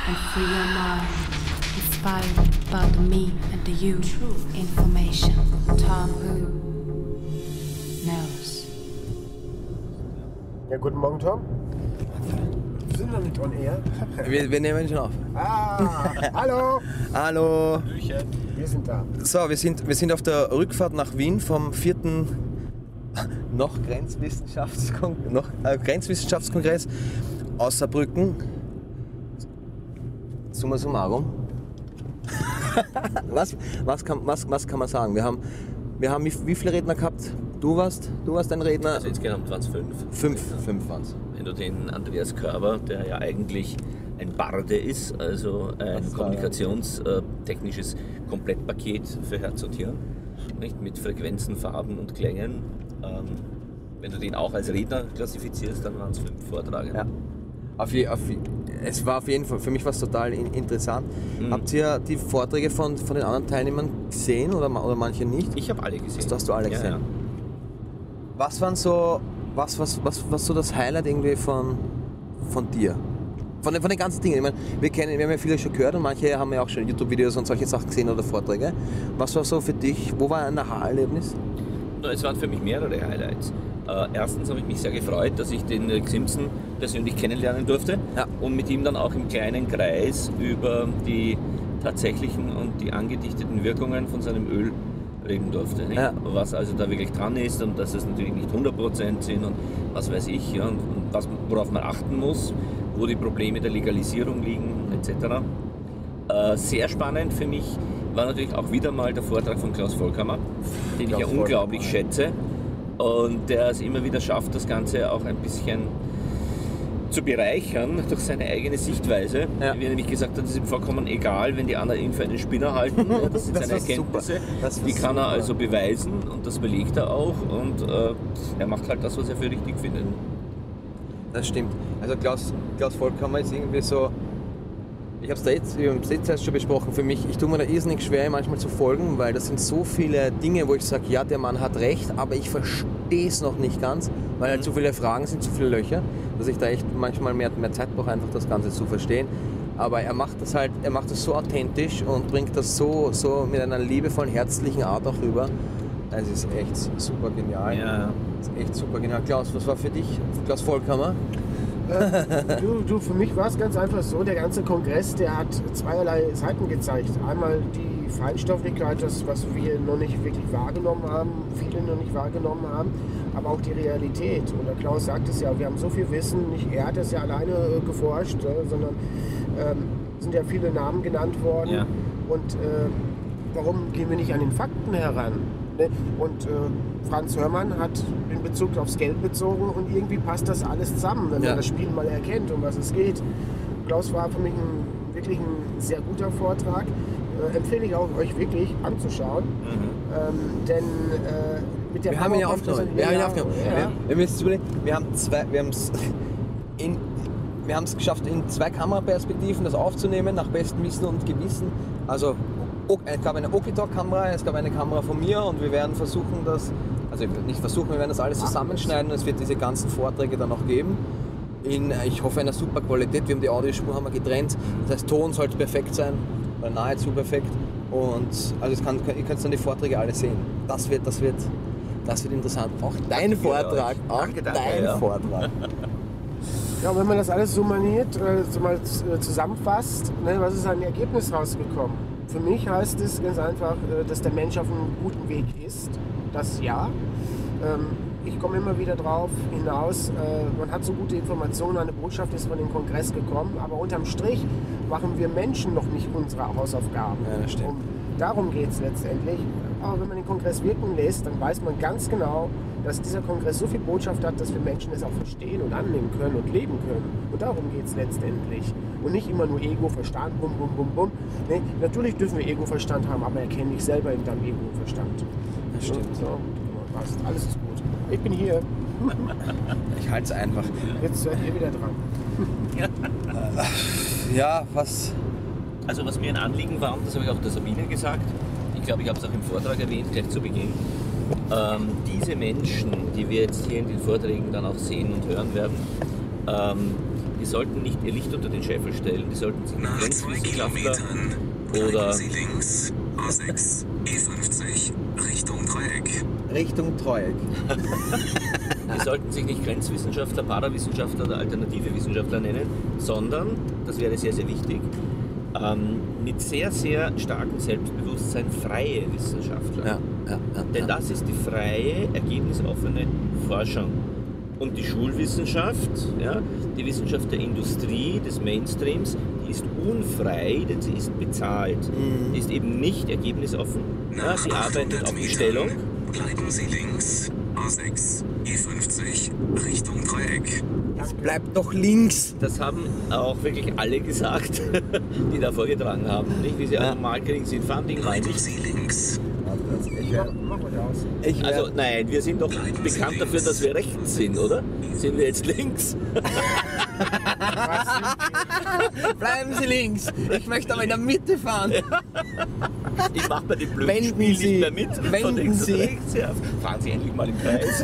and free your mind. Inspired by the me and the you. True information. Tom who knows. Ja, guten Morgen, Tom. Wir sind noch nicht on air. Wir nehmen schon auf. Ah, hallo. Hallo. Wir sind da. So, wir sind auf der Rückfahrt nach Wien vom 4. Grenzwissenschaftskongress aus Saarbrücken. Summa summarum. was kann man sagen? Wir haben wie viele Redner gehabt? Du warst ein Redner? Also insgesamt waren es 5. Fünf waren es. Wenn du den Andreas Körber, der ja eigentlich ein Barde ist, also ein kommunikationstechnisches Komplettpaket für Herz und Hirn, nicht? Mit Frequenzen, Farben und Klängen. Wenn du den auch als Redner klassifizierst, dann waren es 5 Vortragende. Ja. Es war auf jeden Fall, für mich war es total interessant. Habt ihr die Vorträge von den anderen Teilnehmern gesehen oder manche nicht? Ich habe alle gesehen. Das hast du alle gesehen? Ja. Was waren so, was so das Highlight irgendwie von dir? Von den ganzen Dingen. Ich meine, wir haben ja viele schon gehört und manche haben ja auch schon YouTube-Videos und solche Sachen gesehen oder Vorträge. Was war so für dich, wo war ein Aha-Erlebnis? Es waren für mich mehrere Highlights. Erstens habe ich mich sehr gefreut, dass ich den Rick Simpson persönlich kennenlernen durfte und mit ihm dann auch im kleinen Kreis über die tatsächlichen und die angedichteten Wirkungen von seinem Öl reden durfte. Nicht? Ja. Was also da wirklich dran ist und dass es natürlich nicht 100% sind und was weiß ich, ja, und worauf man achten muss, wo die Probleme der Legalisierung liegen etc. Sehr spannend für mich war natürlich auch wieder mal der Vortrag von Klaus Volkhammer, den ich ja unglaublich schätze und der es immer wieder schafft, das Ganze auch ein bisschen zu bereichern durch seine eigene Sichtweise. Ja. Wie er nämlich gesagt hat, es ist ihm vollkommen egal, wenn die anderen ihn für einen Spinner halten. Das sind seine Erkenntnisse, die kann er also beweisen und das belegt er auch und er macht halt das, was er für richtig findet. Das stimmt. Also Klaus Volkhammer ist irgendwie so, wir haben es jetzt schon besprochen, für mich, ich tue mir da irrsinnig schwer, ihm manchmal zu folgen, weil das sind so viele Dinge, wo ich sage, ja, der Mann hat recht, aber ich verstehe es noch nicht ganz, weil halt zu viele Fragen sind, zu viele Löcher, dass ich da echt manchmal mehr Zeit brauche, einfach das Ganze zu verstehen. Aber er macht das so authentisch und bringt das so mit einer liebevollen, herzlichen Art auch rüber. Es ist echt super genial. Ja. Es ist echt super genial. Klaus, was war für dich Klaus Volkhammer? Du, für mich war es ganz einfach so, der ganze Kongress, der hat zweierlei Seiten gezeigt. Einmal die Feinstofflichkeit, das, was wir noch nicht wirklich wahrgenommen haben, viele noch nicht wahrgenommen haben, aber auch die Realität. Und der Klaus sagt es ja, wir haben so viel Wissen, nicht er hat das ja alleine geforscht, sondern sind ja viele Namen genannt worden. Ja. Und warum gehen wir nicht an den Fakten heran? Und Franz Hörmann hat in Bezug aufs Geld bezogen und irgendwie passt das alles zusammen, wenn man das Spiel mal erkennt, um was es geht. Klaus war für mich wirklich ein sehr guter Vortrag. Empfehle ich auch euch wirklich anzuschauen. Denn mit der wir haben ihn ja aufgenommen. Wir haben es geschafft, in 2 Kameraperspektiven das aufzunehmen, nach bestem Wissen und Gewissen. Also es gab eine Okitalk-Kamera, es gab eine Kamera von mir und wir werden versuchen, wir werden das alles zusammenschneiden und es wird diese ganzen Vorträge dann noch geben. In, ich hoffe, einer super Qualität. Wir haben die Audiospur getrennt. Das heißt, Ton sollte perfekt sein, oder nahezu perfekt. Und also ihr könnt dann die Vorträge alle sehen. Das wird interessant. Auch dein Vortrag. Vortrag. Ja, wenn man das alles summiert, mal zusammenfasst, was ist ein Ergebnis rausgekommen? Für mich heißt es ganz einfach, dass der Mensch auf einem guten Weg ist. Das ja. Ich komme immer wieder drauf hinaus, man hat so gute Informationen, eine Botschaft ist von dem Kongress gekommen, aber unterm Strich machen wir Menschen noch nicht unsere Hausaufgaben. Ja, das stimmt. Darum geht es letztendlich. Aber wenn man den Kongress wirken lässt, dann weiß man ganz genau, dass dieser Kongress so viel Botschaft hat, dass wir Menschen es auch verstehen und annehmen können und leben können. Und darum geht es letztendlich. Und nicht immer nur Ego, Verstand, bum, bum, bum, bum. Nee, natürlich dürfen wir Ego-Verstand haben, aber erkenne dich selber in deinem Ego-Verstand. Das stimmt. So, passt. Alles ist gut. Ich bin hier. Ich halte es einfach. Jetzt seid ihr wieder dran. Ja, was... Also was mir ein Anliegen war, und das habe ich auch der Sabine gesagt, ich glaube, ich habe es auch im Vortrag erwähnt, gleich zu Beginn, diese Menschen, die wir jetzt hier in den Vorträgen dann auch sehen und hören werden, die sollten nicht ihr Licht unter den Scheffel stellen, die sollten sich Nach nicht 2 Grenzwissenschaftler Kilometern oder Sie links, A6, E50, Richtung Dreieck. Richtung Dreieck. die sollten sich nicht Grenzwissenschaftler, Parawissenschaftler oder alternative Wissenschaftler nennen, sondern, das wäre sehr, sehr wichtig, mit sehr, sehr starkem Selbstbewusstsein freie Wissenschaftler. Denn das ist die freie, ergebnisoffene Forschung. Und die Schulwissenschaft, ja, die Wissenschaft der Industrie, des Mainstreams, die ist unfrei, denn sie ist bezahlt. Die ist eben nicht ergebnisoffen. Ja, sie arbeitet auf Bestellung. Bleiben Sie links, A6, E50, Richtung Dreieck. Es bleibt doch links. Das haben auch wirklich alle gesagt, die da vorgetragen haben. Nicht? Wie sie normal gering sind, Funding rein. Bleiben Sie links. Mach mal aus. Also nein, wir sind doch bekannt dafür, dass wir rechts sind, oder? Sind wir jetzt links? Bleiben Sie links. Ich möchte aber in der Mitte fahren. Ich mache bei dem blöden Wenden Spiel Sie. nicht mehr mit. Von Wenden links Sie. und rechts. Ja. Fahren Sie endlich mal im Kreis.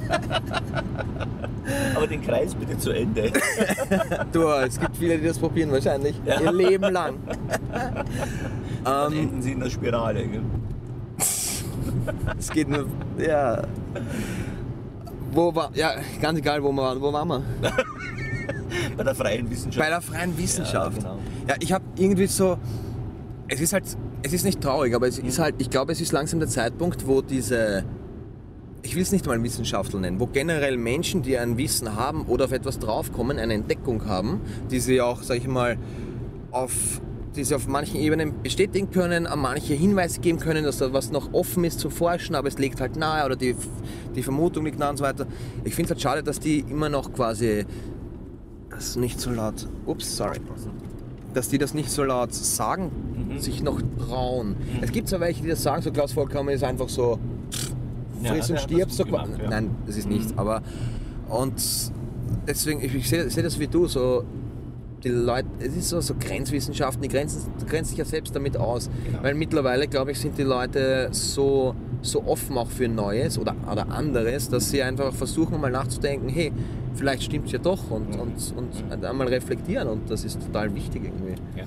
Aber den Kreis bitte zu Ende. Du, es gibt viele, die das probieren wahrscheinlich. Ihr Leben lang. Dann enden Sie in der Spirale. Gell? Es geht nur, ja. Ja, ganz egal, wo waren wir? Bei der freien Wissenschaft. Bei der freien Wissenschaft. Ja, genau. Ja, ich habe irgendwie so, es ist nicht traurig, aber es ist halt, ich glaube, es ist langsam der Zeitpunkt, wo diese, ich will es nicht mal Wissenschaftler nennen, wo generell Menschen, die ein Wissen haben oder auf etwas draufkommen, eine Entdeckung haben, die sie auch, sag ich mal, die sie auf manchen Ebenen bestätigen können, an manche Hinweise geben können, dass da was noch offen ist zu forschen, aber es liegt halt nahe oder die Vermutung liegt nahe und so weiter. Ich finde es halt schade, dass die immer noch quasi das nicht so laut, dass die das nicht so laut sagen, sich noch trauen. Es gibt zwar welche, die das sagen, so Klaus Volkhammer ist einfach so friss und stirb, so gemacht, ja. Nein, das ist nichts, aber und deswegen, ich sehe das wie du, so die Leute, es ist so Grenzwissenschaften, die grenzen sich ja selbst damit aus. Genau. Weil mittlerweile, glaube ich, sind die Leute so offen auch für Neues oder anderes, dass sie einfach versuchen, mal nachzudenken, hey, vielleicht stimmt es ja doch und einmal reflektieren und das ist total wichtig irgendwie. Ja.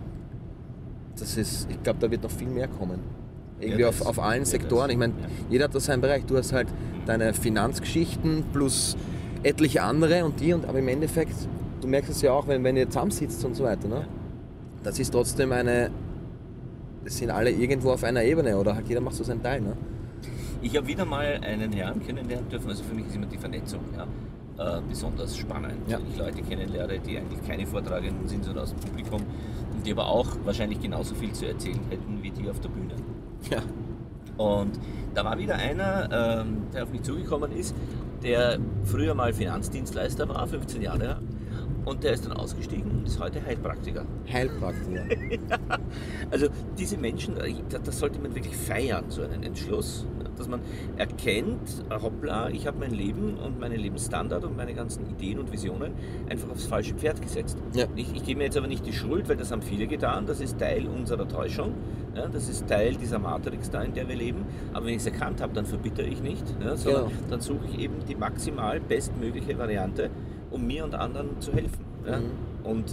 Ich glaube, da wird noch viel mehr kommen. Irgendwie Ja, auf allen Sektoren. Ich meine, jeder hat da seinen Bereich. Du hast halt deine Finanzgeschichten plus etliche andere aber im Endeffekt, du merkst es ja auch, wenn ihr zusammensitzt und so weiter, ne? Das ist trotzdem das sind alle irgendwo auf einer Ebene oder halt jeder macht so seinen Teil, ne? Ich habe wieder mal einen Herrn kennenlernen dürfen, also für mich ist immer die Vernetzung besonders spannend. Ja. Wenn ich Leute kennenlerne, die eigentlich keine Vortragenden sind, sondern aus dem Publikum und die aber auch wahrscheinlich genauso viel zu erzählen hätten wie die auf der Bühne. Ja. Und da war wieder einer, der auf mich zugekommen ist, der früher mal Finanzdienstleister war, 15 Jahre lang. Und der ist dann ausgestiegen und ist heute Heilpraktiker. Heilpraktiker. Also diese Menschen, das sollte man wirklich feiern, so einen Entschluss, dass man erkennt, hoppla, ich habe mein Leben und meinen Lebensstandard und meine ganzen Ideen und Visionen einfach aufs falsche Pferd gesetzt. Ja. Ich gebe mir jetzt aber nicht die Schuld, weil das haben viele getan, das ist Teil unserer Täuschung, ja, das ist Teil dieser Matrix da, in der wir leben, aber wenn ich es erkannt habe, dann verbittere ich nicht, ja, sondern dann suche ich eben die maximal bestmögliche Variante, um mir und anderen zu helfen. Ja? Und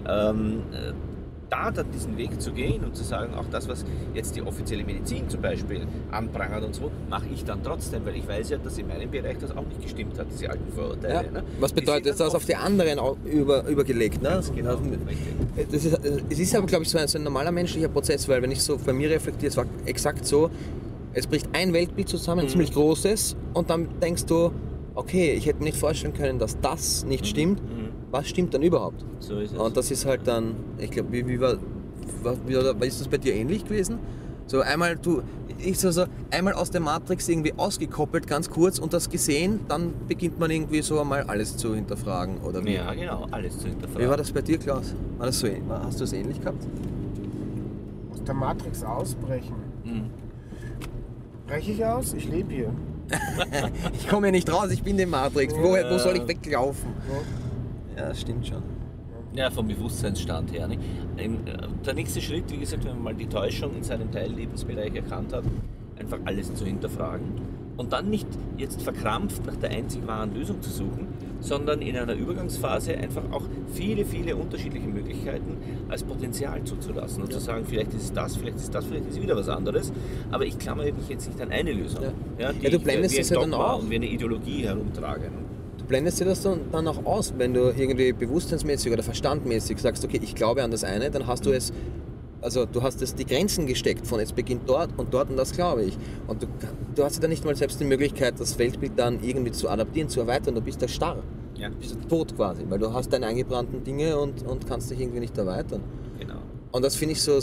da dann diesen Weg zu gehen und zu sagen, auch das, was jetzt die offizielle Medizin zum Beispiel anprangert und so, mache ich dann trotzdem, weil ich weiß ja, dass in meinem Bereich das auch nicht gestimmt hat, diese alten Vorurteile. Ja. Ne? Was bedeutet das auf die anderen übergelegt? Ne? Genau. Es ist aber, glaube ich, so ein normaler menschlicher Prozess, weil wenn ich so bei mir reflektiere, es war exakt so, es bricht ein Weltbild zusammen, ein ziemlich großes, und dann denkst du, okay, ich hätte mir nicht vorstellen können, dass das nicht stimmt. Was stimmt dann überhaupt? So ist es. Und das ist halt dann, ich glaube, ist das bei dir ähnlich gewesen? So einmal einmal aus der Matrix irgendwie ausgekoppelt, ganz kurz, und das gesehen, dann beginnt man irgendwie so einmal alles zu hinterfragen, oder wie? Ja, genau, alles zu hinterfragen. Wie war das bei dir, Klaus? Hast du es ähnlich gehabt? Aus der Matrix ausbrechen. Breche ich aus? Ich lebe hier. Ich komme ja nicht raus, ich bin die Matrix. Wo soll ich weglaufen? Ja, das stimmt schon. Ja, vom Bewusstseinsstand her. Nicht? Der nächste Schritt, wie gesagt, wenn man mal die Täuschung in seinem Teillebensbereich erkannt hat, einfach alles zu hinterfragen Und dann nicht jetzt verkrampft nach der einzig wahren Lösung zu suchen, sondern in einer Übergangsphase einfach auch viele, viele unterschiedliche Möglichkeiten als Potenzial zuzulassen und zu sagen, vielleicht ist es das, vielleicht ist es das, vielleicht ist es wieder was anderes, aber ich klammere mich jetzt nicht an eine Lösung, die du blendest das ja dann auch und wie eine Ideologie herumtrage. Du blendest dir das dann auch aus, wenn du irgendwie bewusstseinsmäßig oder verstandmäßig sagst, okay, ich glaube an das eine, dann hast du es, also du hast es die Grenzen gesteckt von jetzt beginnt dort und das glaube ich. Und du hast ja dann nicht mal selbst die Möglichkeit, das Weltbild dann irgendwie zu adaptieren, zu erweitern, du bist da starr. Ja. Du bist tot quasi, weil du hast deine eingebrannten Dinge und kannst dich irgendwie nicht erweitern. Genau. Und das finde ich so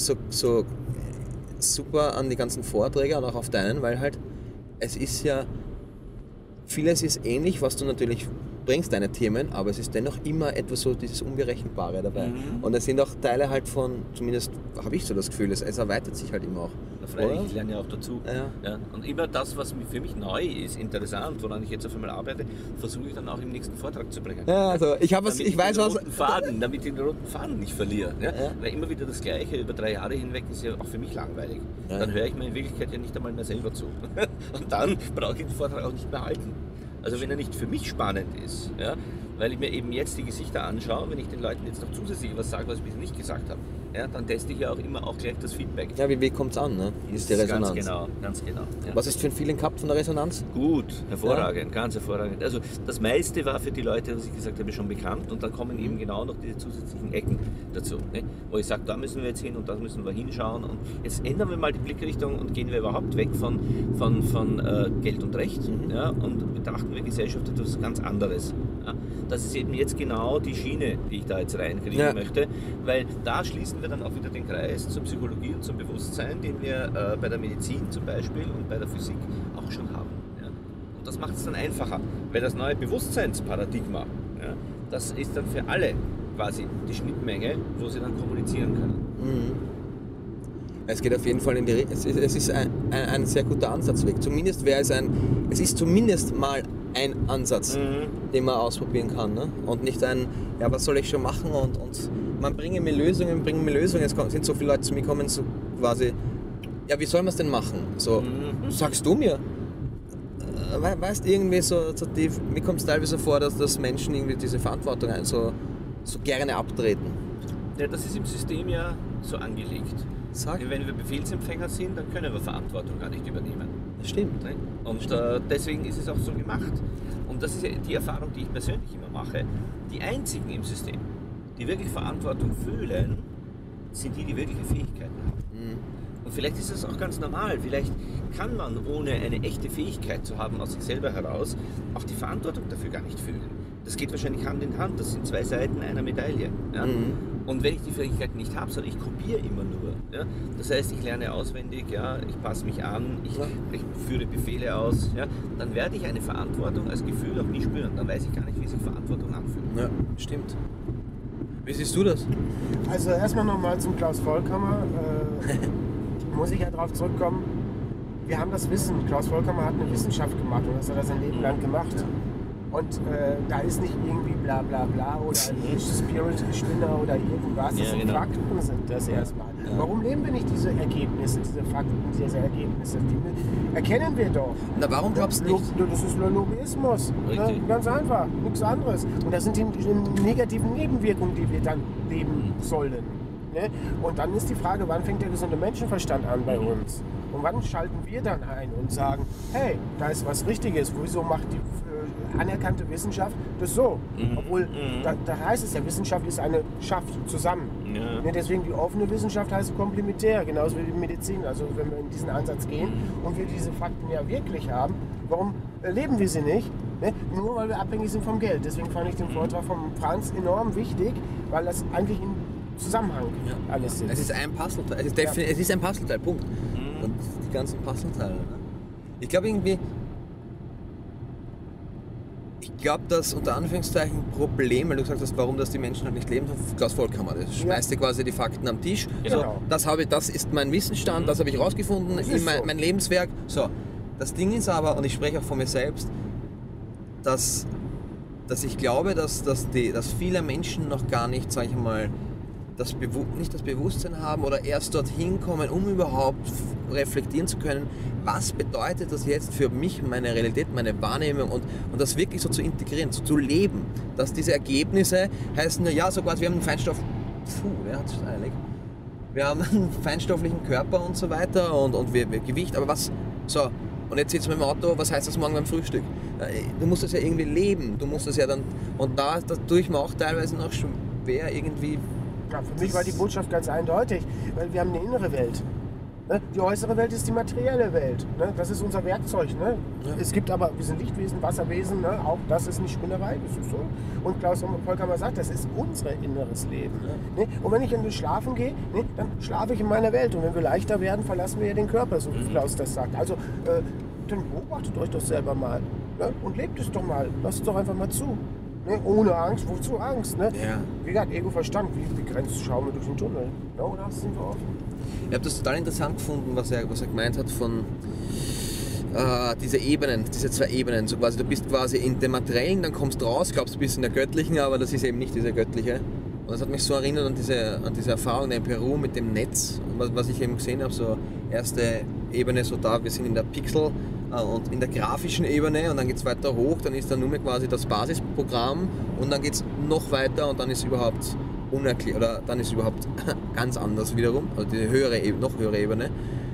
super an die ganzen Vorträge und auch auf deinen, weil halt es ist ja, vieles ist ähnlich, was du natürlich bringst, deine Themen, aber es ist dennoch immer etwas so, dieses Unberechenbare dabei. Und es sind auch Teile halt von, zumindest habe ich so das Gefühl, es erweitert sich halt immer auch. Freilich, ich lerne ja auch dazu. Ja. Und immer das, was für mich neu ist, interessant, woran ich jetzt auf einmal arbeite, versuche ich dann auch im nächsten Vortrag zu bringen. Ja, also ich weiß was. Damit ich den roten Faden nicht verliere. Ja? Weil immer wieder das Gleiche über 3 Jahre hinweg ist ja auch für mich langweilig. Ja. Dann höre ich mir in Wirklichkeit ja nicht einmal mehr selber zu. Und dann brauche ich den Vortrag auch nicht mehr halten. Also wenn er nicht für mich spannend ist, ja, weil ich mir eben jetzt die Gesichter anschaue, wenn ich den Leuten jetzt noch zusätzlich was sage, was ich bisher nicht gesagt habe, ja, dann teste ich ja auch immer auch gleich das Feedback. Ja, wie kommt es an, ne? Wie ist die Resonanz? Ganz genau. Ja. Was hast du für ein Feeling gehabt von der Resonanz? Gut, hervorragend, ganz hervorragend. Also das meiste war für die Leute, was ich gesagt habe, schon bekannt und dann kommen eben genau noch diese zusätzlichen Ecken dazu, ne? Wo ich sage, da müssen wir jetzt hin und da müssen wir hinschauen und jetzt ändern wir mal die Blickrichtung und gehen wir überhaupt weg von Geld und Recht, ja, und betrachten wir Gesellschaft etwas ganz anderes. Ja. Das ist eben jetzt genau die Schiene, die ich da jetzt reinkriegen möchte, weil da schließen wir dann auch wieder den Kreis zur Psychologie und zum Bewusstsein, den wir bei der Medizin zum Beispiel und bei der Physik auch schon haben. Ja. Und das macht es dann einfacher, weil das neue Bewusstseinsparadigma, ja, das ist dann für alle quasi die Schnittmenge, wo sie dann kommunizieren können. Es geht auf jeden Fall in die Richtung. Es ist ein sehr guter Ansatzweg. Zumindest es ist zumindest mal ein Ansatz, den man ausprobieren kann. Ne? Und nicht was soll ich schon machen und man bringe mir Lösungen. Es sind so viele Leute zu mir gekommen, so quasi, ja, wie soll man es denn machen? So, sagst du mir? Weißt irgendwie so tief, mir kommt es teilweise vor, dass Menschen irgendwie diese Verantwortung so gerne abtreten. Ja, das ist im System ja so angelegt. Wenn wir Befehlsempfänger sind, dann können wir Verantwortung gar nicht übernehmen. Das stimmt. Und deswegen ist es auch so gemacht. Und das ist ja die Erfahrung, die ich persönlich immer mache. Die einzigen im System, die wirklich Verantwortung fühlen, sind die wirkliche Fähigkeiten haben. Und vielleicht ist das auch ganz normal. Vielleicht kann man, ohne eine echte Fähigkeit zu haben aus sich selber heraus, auch die Verantwortung dafür gar nicht fühlen. Das geht wahrscheinlich Hand in Hand. Das sind 2 Seiten einer Medaille. Ja? Und wenn ich die Fähigkeit nicht habe, sondern ich kopiere immer nur. Ja? Das heißt, ich lerne auswendig, ja? Ich passe mich an, ich führe Befehle aus. Ja? Dann werde ich eine Verantwortung als Gefühl auch nie spüren. Dann weiß ich gar nicht, wie sich Verantwortung anfühlt. Ja, stimmt. Wie siehst du das? Also erstmal nochmal zum Klaus Volkhammer. Muss ich ja darauf zurückkommen. Wir haben das Wissen. Klaus Volkhammer hat eine Wissenschaft gemacht und das hat er sein Leben lang gemacht. Und da ist nicht irgendwie bla bla bla oder ein Spirit-Spinner oder irgendwas. Das sind Fakten, sind das erstmal. Warum nehmen wir nicht diese Ergebnisse, diese Fakten, diese Ergebnisse? Die erkennen wir doch. Na, warum glaubst du nicht? Das ist Lobbyismus. Ne? Ganz einfach, nichts anderes. Und das sind die negativen Nebenwirkungen, die wir dann leben sollen. Ne? Und dann ist die Frage, wann fängt der gesunde Menschenverstand an bei uns? Und wann schalten wir dann ein und sagen, hey, da ist was Richtiges, wieso macht die anerkannte Wissenschaft das so? Obwohl, da heißt es ja, Wissenschaft ist eine Schaft zusammen. Ja. Ne? Deswegen die offene Wissenschaft heißt komplementär, genauso wie die Medizin. Also wenn wir in diesen Ansatz gehen und wir diese Fakten ja wirklich haben, warum leben wir sie nicht? Ne? Nur weil wir abhängig sind vom Geld. Deswegen fand ich den Vortrag von Franz enorm wichtig, weil das eigentlich in Zusammenhang alles sind. Es ist ein Puzzleteil. Es ist ein Puzzleteil, Punkt. Und die ganzen Puzzleteile. Ne? Ich glaube, das unter Anführungszeichen Problem, weil du gesagt hast, warum das die Menschen halt nicht leben, Klaus Volkhammer, das schmeißt dir quasi die Fakten am Tisch. Genau. So, das ist mein Wissensstand, das habe ich rausgefunden, mein Lebenswerk. So, das Ding ist aber, und ich spreche auch von mir selbst, dass ich glaube, dass viele Menschen noch gar nicht, sage ich mal, nicht das Bewusstsein haben oder erst dorthin kommen, um überhaupt reflektieren zu können, was bedeutet das jetzt für mich, meine Realität, meine Wahrnehmung und das wirklich so zu integrieren, so zu leben. Dass diese Ergebnisse heißen, ja, so quasi, wir haben einen Feinstoff, wer hat es eilig? Wir haben einen feinstofflichen Körper und so weiter und wir Gewicht, aber was, so, und jetzt sitzt man im Auto, was heißt das morgen beim Frühstück? Du musst das ja irgendwie leben, du musst das ja dann, und da tue ich mir auch teilweise noch schwer irgendwie. Ja, für mich war die Botschaft ganz eindeutig, weil wir haben eine innere Welt. Ne? Die äußere Welt ist die materielle Welt. Ne? Das ist unser Werkzeug. Ne? Ja. Es gibt aber, wir sind Lichtwesen, Wasserwesen, ne? Auch das ist nicht Spinnerei, das ist so. Und Klaus Volker sagt, das ist unser inneres Leben. Ja. Ne? Und wenn ich in den Schlafen gehe, ne? Dann schlafe ich in meiner Welt. Und wenn wir leichter werden, verlassen wir ja den Körper, so wie Klaus das sagt. Also, dann beobachtet euch doch selber mal. Ne? Und lebt es doch mal. Lasst es doch einfach mal zu. Ne? Ohne Angst, wozu Angst? Ne? Ja. Wie gesagt, Ego, Verstand, wie begrenzt schauen wir durch den Tunnel? Ja, oder sind wir offen? Ich habe das total interessant gefunden, was er gemeint hat von diese Ebenen, diese 2 Ebenen. So quasi, du bist quasi in dem Materiellen, dann kommst du raus, glaubst du bist in der Göttlichen, aber das ist eben nicht diese Göttliche. Und das hat mich so erinnert an diese Erfahrung in Peru mit dem Netz, was ich eben gesehen habe, so erste Ebene, so da, wir sind in der Pixel- und in der grafischen Ebene und dann geht es weiter hoch, dann ist dann nur mehr quasi das Basisprogramm und dann geht es noch weiter und dann ist überhaupt unerklärlich, oder dann ist überhaupt ganz anders wiederum, also die noch höhere Ebene.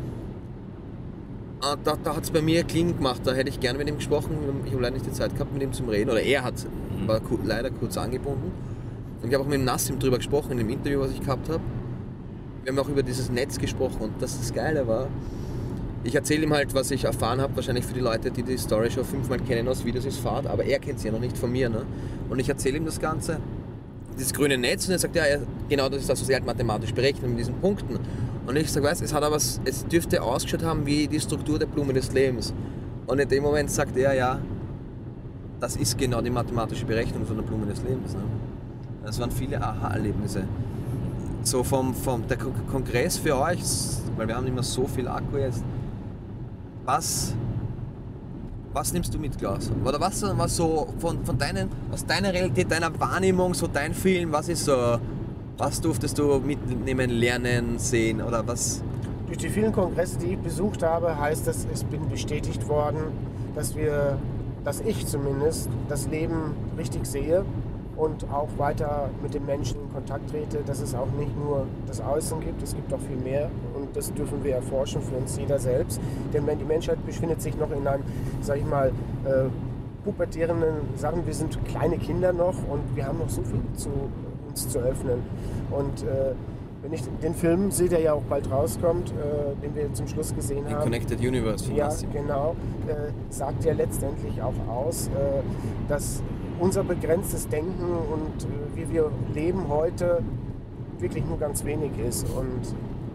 Da hat es bei mir Klick gemacht, da hätte ich gerne mit ihm gesprochen, ich habe leider nicht die Zeit gehabt mit ihm zum Reden, oder er war leider kurz angebunden. Und ich habe auch mit dem Nassim drüber gesprochen, in dem Interview, was ich gehabt habe. Wir haben auch über dieses Netz gesprochen und das Geile war, ich erzähle ihm halt, was ich erfahren habe, wahrscheinlich für die Leute, die die Story schon 5-mal kennen aus Videos ist Fahrt, aber er kennt sie ja noch nicht von mir. Ne? Und ich erzähle ihm das Ganze, dieses grüne Netz, und er sagt, ja, genau das ist das, was er halt mathematisch berechnet mit diesen Punkten. Und ich sage, weißt, es dürfte ausgeschaut haben wie die Struktur der Blume des Lebens. Und in dem Moment sagt er, ja, das ist genau die mathematische Berechnung von der Blume des Lebens. Ne? Das waren viele Aha-Erlebnisse. So der Kongress für euch, weil wir haben immer so viel Akku jetzt. Was nimmst du mit, Klaus? Oder was so aus deiner Realität, deiner Wahrnehmung, so dein Film, was durftest du mitnehmen, lernen, sehen oder was? Durch die vielen Kongresse, die ich besucht habe, heißt das, ich bin bestätigt worden, dass ich zumindest das Leben richtig sehe und auch weiter mit den Menschen in Kontakt trete, dass es auch nicht nur das Außen gibt, es gibt auch viel mehr und das dürfen wir erforschen für uns jeder selbst. Denn die Menschheit befindet sich noch in einem, sag ich mal, pubertären Sachen. Wir sind kleine Kinder noch und wir haben noch so viel uns zu öffnen. Und wenn ich den Film sehe, der ja auch bald rauskommt, den wir zum Schluss gesehen haben. Connected Universe von Nassim. Ja, genau. Sagt ja letztendlich auch aus, dass unser begrenztes Denken und wie wir leben heute wirklich nur ganz wenig ist. Und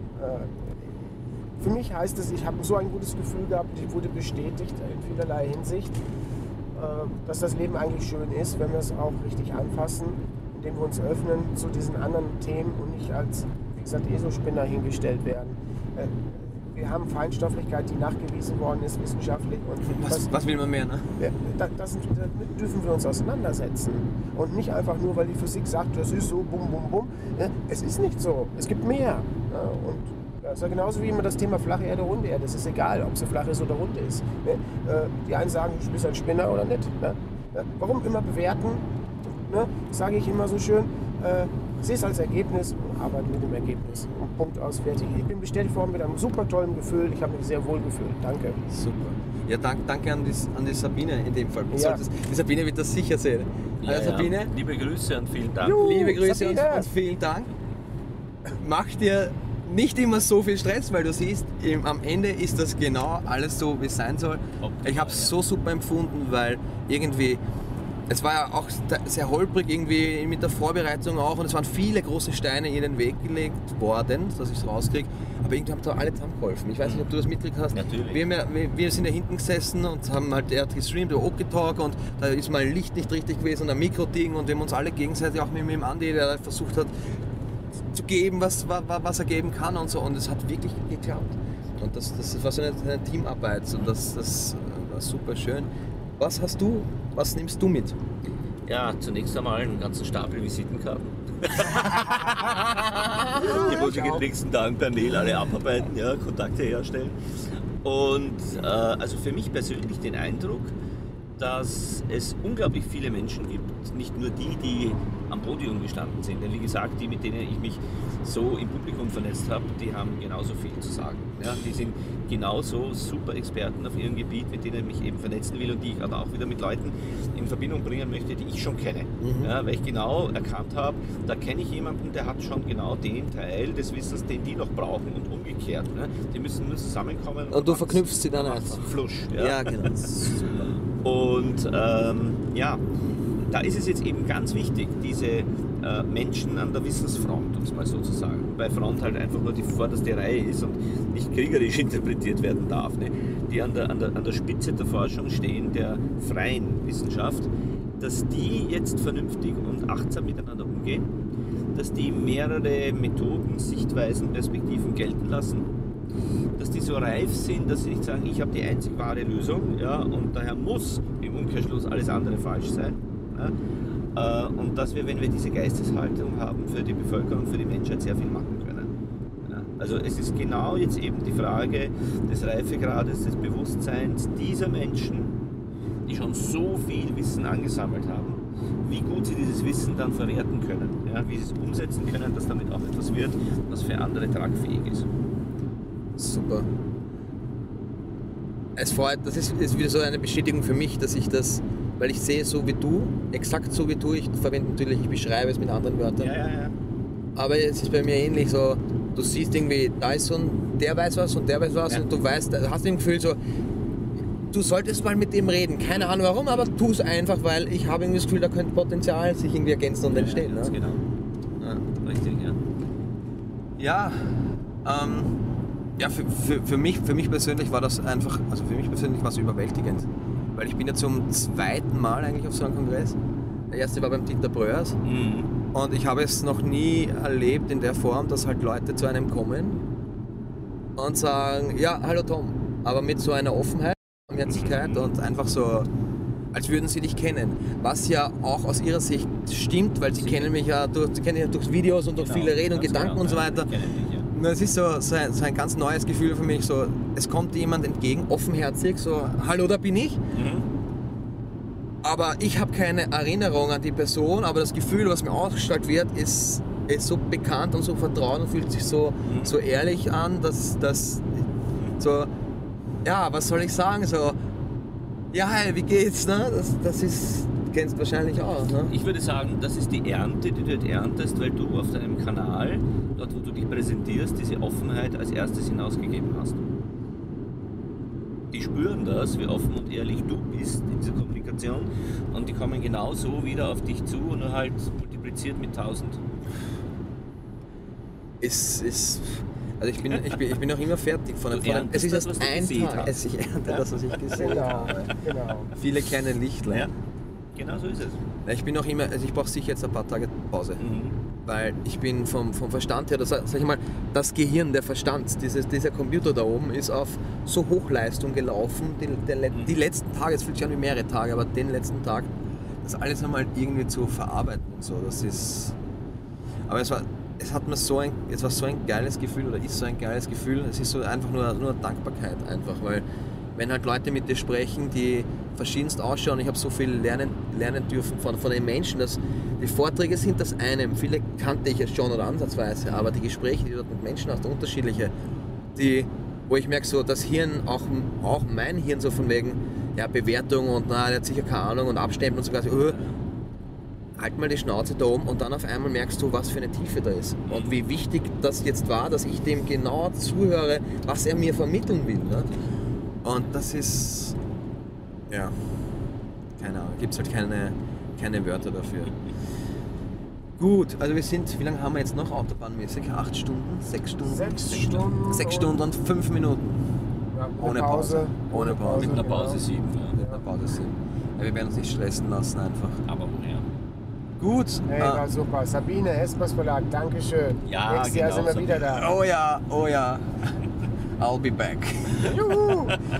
für mich heißt es, ich habe so ein gutes Gefühl gehabt, ich wurde bestätigt in vielerlei Hinsicht, dass das Leben eigentlich schön ist, wenn wir es auch richtig anfassen, indem wir uns öffnen zu diesen anderen Themen und nicht als, wie gesagt, ESO-Spinner hingestellt werden. Wir haben Feinstofflichkeit, die nachgewiesen worden ist wissenschaftlich. Und was will man mehr, ne? Da dürfen wir uns auseinandersetzen. Und nicht einfach nur, weil die Physik sagt, das ist so, bum, bum, bum. Es ist nicht so. Es gibt mehr. Und das ist ja genauso wie immer das Thema flache Erde, runde Erde. Es ist egal, ob sie flach ist oder rund ist. Die einen sagen, du bist ein Spinner oder nicht. Warum immer bewerten? Sage ich immer so schön. Sehe es als Ergebnis und arbeite mit dem Ergebnis. Und Punkt aus, fertig. Ich bin bestätigt worden mit einem super tollen Gefühl. Ich habe mich sehr wohl gefühlt. Danke. Super. Ja, danke an die Sabine in dem Fall. Ja. Die Sabine wird das sicher sehen. Ja, Sabine. Ja. Liebe Grüße und vielen Dank. Liebe Grüße und vielen Dank. Mach dir nicht immer so viel Stress, weil du siehst, am Ende ist das genau alles so, wie es sein soll. Ich habe es so super empfunden, weil irgendwie es war ja auch sehr holprig irgendwie mit der Vorbereitung auch und es waren viele große Steine in den Weg gelegt worden, dass ich es rauskriege. Aber irgendwie haben da alle zusammengeholfen. Ich weiß nicht, ob du das mitgekriegt hast. Natürlich. Wir sind ja hinten gesessen und haben halt, er hat gestreamt, der Oki-Talk und da ist mal ein Licht nicht richtig gewesen und ein Mikro-Ding und wir haben uns alle gegenseitig, auch mit dem Andi, der versucht hat zu geben, was er geben kann und so, und es hat wirklich geklappt. Und das war so eine Teamarbeit und das war super schön. Was nimmst du mit? Ja, zunächst einmal einen ganzen Stapel Visitenkarten. Die muss ich in den nächsten Tagen per Mail alle abarbeiten, ja, Kontakte herstellen. Und also für mich persönlich den Eindruck, dass es unglaublich viele Menschen gibt, nicht nur die am Podium gestanden sind. Denn wie gesagt, die, mit denen ich mich so im Publikum vernetzt habe, die haben genauso viel zu sagen. Ja, die sind genauso super Experten auf ihrem Gebiet, mit denen ich mich eben vernetzen will und die ich aber auch wieder mit Leuten in Verbindung bringen möchte, die ich schon kenne. Ja, weil ich genau erkannt habe, da kenne ich jemanden, der hat schon genau den Teil des Wissens, den die noch brauchen und umgekehrt. Ne? Die müssen nur zusammenkommen. Und du verknüpfst sie dann einfach. Flusch. Ja, genau. Super. Und ja, da ist es jetzt eben ganz wichtig, diese Menschen an der Wissensfront, um es mal so zu sagen, bei Front halt einfach nur die vorderste Reihe ist und nicht kriegerisch interpretiert werden darf, ne? Die an der Spitze der Forschung stehen, der freien Wissenschaft, dass die jetzt vernünftig und achtsam miteinander umgehen, dass die mehrere Methoden, Sichtweisen, Perspektiven gelten lassen, dass die so reif sind, dass sie nicht sagen, ich habe die einzig wahre Lösung, ja, und daher muss im Umkehrschluss alles andere falsch sein. Ja, und dass wir, wenn wir diese Geisteshaltung haben, für die Bevölkerung, für die Menschheit sehr viel machen können. Ja, also es ist genau jetzt eben die Frage des Reifegrades, des Bewusstseins dieser Menschen, die schon so viel Wissen angesammelt haben, wie gut sie dieses Wissen dann verwerten können, ja, wie sie es umsetzen können, dass damit auch etwas wird, was für andere tragfähig ist. Super. Es freut, das ist wieder so eine Bestätigung für mich, dass ich das, weil ich sehe so wie du, exakt so wie du, ich verwende natürlich, ich beschreibe es mit anderen Wörtern. Ja. Aber es ist bei mir ähnlich so, du siehst irgendwie, da ist so ein, der weiß was und der weiß was und du weißt, hast ein Gefühl so, du solltest mal mit dem reden, keine Ahnung warum, aber tu es einfach, weil ich habe irgendwie das Gefühl, da könnte Potenzial sich irgendwie ergänzen und entstehen. Ja, ne? genau. Ja, richtig, ja. Ja, ja, für mich persönlich war das einfach, also für mich persönlich war es überwältigend. Weil ich bin ja zum zweiten Mal eigentlich auf so einem Kongress. Der erste war beim Dieter Breuers. Und ich habe es noch nie erlebt in der Form, dass halt Leute zu einem kommen und sagen, ja, hallo Tom, aber mit so einer Offenheit, Barmherzigkeit und einfach so, als würden sie dich kennen. Was ja auch aus ihrer Sicht stimmt, weil sie kennen mich ja durch Videos und durch viele Reden und Gedanken und so weiter. Es ist so ein ganz neues Gefühl für mich, so, es kommt jemand entgegen, offenherzig, so, hallo, da bin ich. Aber ich habe keine Erinnerung an die Person, aber das Gefühl, was mir ausgestrahlt wird, ist so bekannt und so vertraut und fühlt sich so ehrlich an, dass so, ja, was soll ich sagen, so, ja, hi, wie geht's, ne? Das ist, du kennst wahrscheinlich auch, ne? Ich würde sagen, das ist die Ernte, die du dort erntest, weil du auf deinem Kanal, dort wo du dich präsentierst, diese Offenheit als erstes hinausgegeben hast. Die spüren das, wie offen und ehrlich du bist in dieser Kommunikation und die kommen genauso wieder auf dich zu, nur halt multipliziert mit 1000. Also ich bin noch immer fertig von dem. Es ist das, erst was du ein gesehen Tag. hast. Ich ernte das, was ich gesehen habe. Genau. Viele kleine Lichtlein. Ja, genau so ist es. Ich bin noch immer, also ich brauche sicher jetzt ein paar Tage Pause. Weil ich bin vom Verstand her, sag ich mal, das Gehirn, der Verstand, dieser Computer da oben ist auf so Hochleistung gelaufen, die letzten Tage, es fühlt sich an wie mehrere Tage, aber den letzten Tag, das alles einmal irgendwie zu verarbeiten und so, das ist, aber es war so ein geiles Gefühl, oder ist so ein geiles Gefühl, es ist so einfach nur Dankbarkeit einfach, weil wenn halt Leute mit dir sprechen, die verschiedenst ausschauen, ich habe so viel lernen dürfen von den Menschen, dass die Vorträge sind das eine, viele kannte ich jetzt schon oder ansatzweise, aber die Gespräche, die du dort mit Menschen hast, unterschiedliche, wo ich merke, so das Hirn, auch mein Hirn so von wegen, ja, Bewertung und der hat sicher keine Ahnung und abstempeln und so quasi, halt mal die Schnauze da oben und dann auf einmal merkst du, was für eine Tiefe da ist und wie wichtig das jetzt war, dass ich dem genau zuhöre, was er mir vermitteln will. Ne? Und das ist, ja, keine Ahnung, gibt es halt keine Wörter dafür. Gut, also wir sind, wie lange haben wir jetzt noch autobahnmäßig? 8 Stunden? 6 Stunden? 6 Stunden. 6 Stunden und 5 Minuten. Ja, Ohne Pause. Ohne Pause. Mit einer Pause 7. Mit einer Pause 7. Ja, wir werden uns nicht stressen lassen einfach. Aber woher? Gut. Hey, war super. Sabine, Espers Verlag, Dankeschön. Ja, nächstes Jahr sind wir so. wieder da. Oh ja. I'll be back. Juhu.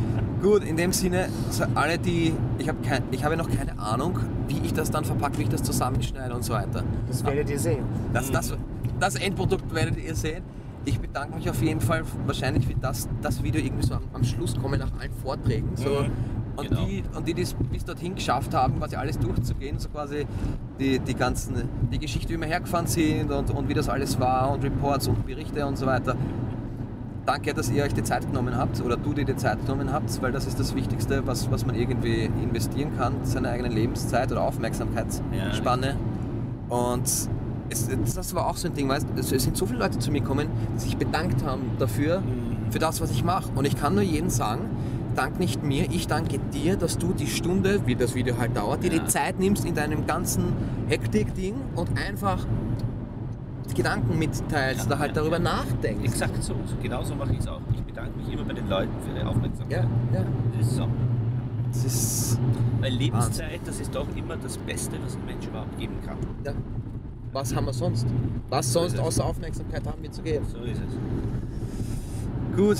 Gut, in dem Sinne, also alle die, ich habe noch keine Ahnung, wie ich das dann verpacke, wie ich das zusammenschneide und so weiter. Das werdet ihr sehen. Das Endprodukt werdet ihr sehen. Ich bedanke mich auf jeden Fall, wahrscheinlich wird das Video irgendwie so am Schluss kommen nach allen Vorträgen. So. Und, Genau. die es bis dorthin geschafft haben, quasi alles durchzugehen, so quasi die Geschichte, wie wir hergefahren sind und wie das alles war und Reports und Berichte und so weiter. Danke, dass ihr euch die Zeit genommen habt oder du dir die Zeit genommen habt, weil das ist das Wichtigste, was man irgendwie investieren kann, seine eigene Lebenszeit oder Aufmerksamkeitsspanne. Und das war auch so ein Ding, weißt, es sind so viele Leute zu mir gekommen, die sich bedankt haben dafür, für das, was ich mache. Und ich kann nur jedem sagen, dank nicht mir, ich danke dir, dass du die Stunde, wie das Video halt dauert, dir die Zeit nimmst in deinem ganzen Hektik-Ding und einfach die Gedanken mitteilst oder halt darüber nachdenkst. Exakt so. Genauso mache ich es auch. Ich bedanke mich immer bei den Leuten für ihre Aufmerksamkeit. Ja. Das ist so. Das ist Weil Lebenszeit, das ist doch immer das Beste, was ein Mensch überhaupt geben kann. ja. Was haben wir sonst? Was sonst außer Aufmerksamkeit haben wir zu geben? So ist es. Gut.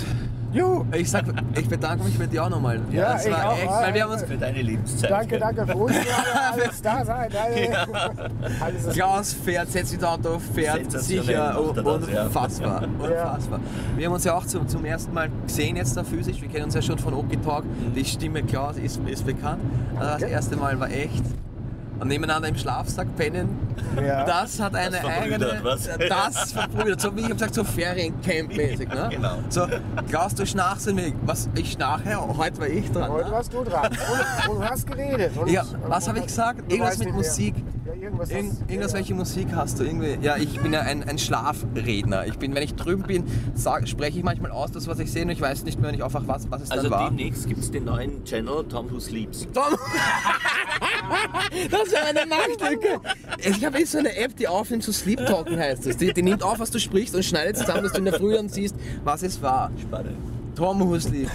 Ich bedanke mich bei dir auch nochmal. Ja, das ich war auch. echt, weil wir haben uns Für deine Lebenszeit. Danke für uns, alles da sein. Alles ist Klaus fährt, setzt sich da Auto, fährt Sensationell sicher macht er das, ja. unfassbar. Unfassbar. Wir haben uns ja auch zum ersten Mal gesehen jetzt da physisch. Wir kennen uns ja schon von Oki Talk. Die Stimme Klaus ist bekannt. Also das erste Mal war echt. Und nebeneinander im Schlafsack pennen, Ja. das hat eine eigene. verbrüdert, was? Das verbrüdert. So wie ich habe gesagt, so Feriencamp-mäßig. Ne? Genau. So, Klaus, du schnarchst in mir. Was? Ich schnarche? Heute war ich dran. Heute Ne? warst du dran. Und du hast geredet. Ja, was habe ich gesagt? Du Irgendwas weißt mit nicht mehr. Musik. Ja, irgendwas Irgendwas, welche Musik hast du? Irgendwie, ja, ich bin ja ein Schlafredner. Wenn ich drüben bin, spreche ich manchmal aus, das, was ich sehe, und ich weiß nicht mehr, wenn ich aufwache, was es Also dann war. demnächst gibt es den neuen Channel Tom Who Sleeps. Tom! Das wäre eine Marktlücke! Ich habe jetzt so eine App, die aufnimmt zu Sleep Talken, heißt das. Die nimmt auf, was du sprichst und schneidet zusammen, dass du in der Früh dann siehst, was es war. Spannend. Tom Who Sleeps.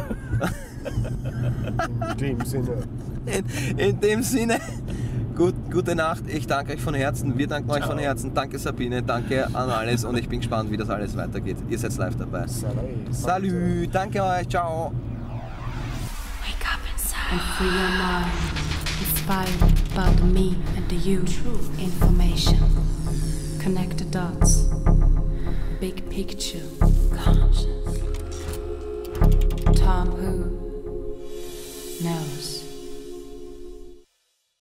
In dem Sinne. In dem Sinne, gute Nacht. Ich danke euch von Herzen. Wir danken euch von Herzen. Danke Sabine, danke an alles und ich bin gespannt, wie das alles weitergeht. Ihr seid live dabei. Salut, danke euch, ciao. Wake up inside and free your mind. Inspired about me and the you. True information. Connect the dots. Big picture. Conscious. Tom Who knows.